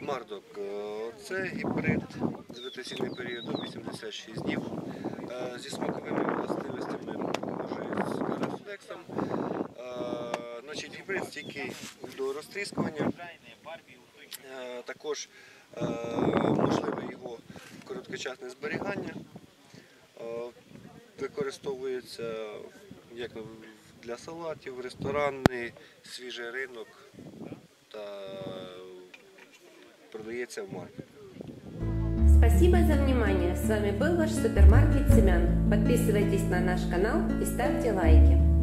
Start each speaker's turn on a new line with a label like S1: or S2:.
S1: Мардок – це гібрид з вегетаційним періодом 86 днів, зі смаковими властивостями, з рефлексом. Гібрид стійкий до розтріскування, також можливе його короткочасне зберігання, використовується як для салатів, ресторанний, свіжий ринок та продається в маркетах.
S2: Спасибо за внимание. С вами был ваш супермаркет семян. Подписывайтесь на наш канал и ставьте лайки.